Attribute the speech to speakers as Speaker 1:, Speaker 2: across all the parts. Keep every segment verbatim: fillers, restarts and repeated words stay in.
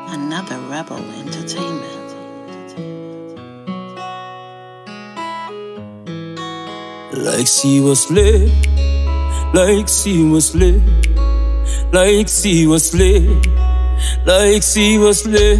Speaker 1: Another Rebel Entertainment.
Speaker 2: Like seriously, like seriously, like seriously, like seriously.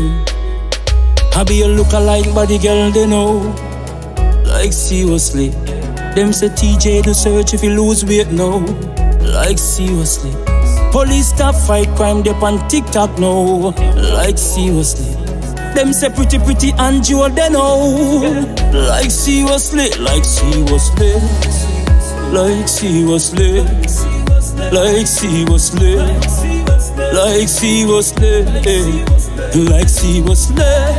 Speaker 2: I be a lookalike body girl, they know. Like seriously, them say T J do search if you lose weight now. Like seriously, police stop fight crime dep on TikTok now. Like seriously, them say pretty pretty and jewel they know. Like seriously, like seriously, like seriously, like seriously, like seriously, like seriously,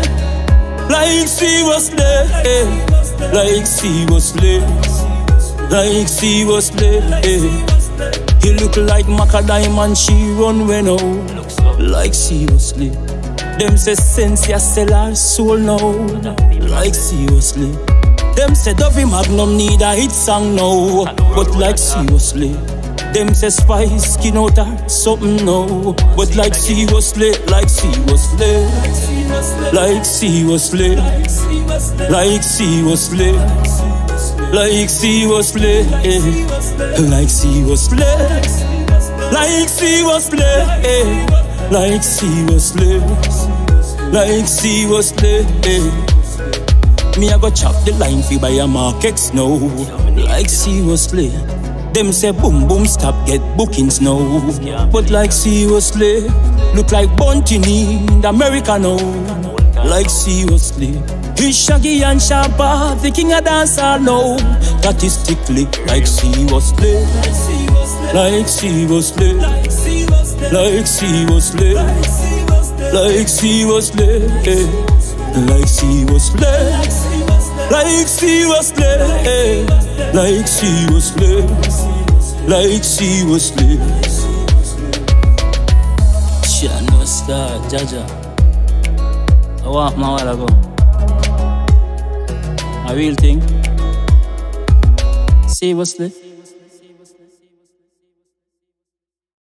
Speaker 2: like seriously, like seriously, like seriously. He look like Maca Diamond, she run when out. Like seriously, them say sense ya sell her soul now. Like seriously, them say Dovey Magnum need a hit song now. But like seriously, them say Spice skin out her something now. But like seriously, like seriously, like seriously, like seriously, like seriously, like seriously, like seriously, like seriously, like seriously. Me I go chop the line fi buy a markets now. Like seriously, them say boom boom stop get bookings now. But like seriously, look like Bunty in America now. Like seriously, he's Shaggy and Shabba, the king of dancer now. Statistically, like seriously, like seriously, like seriously, like seriously, like seriously, like seriously, like seriously, like seriously. Shit, no star, Jaja. I want my while ago. A real thing. Seriously.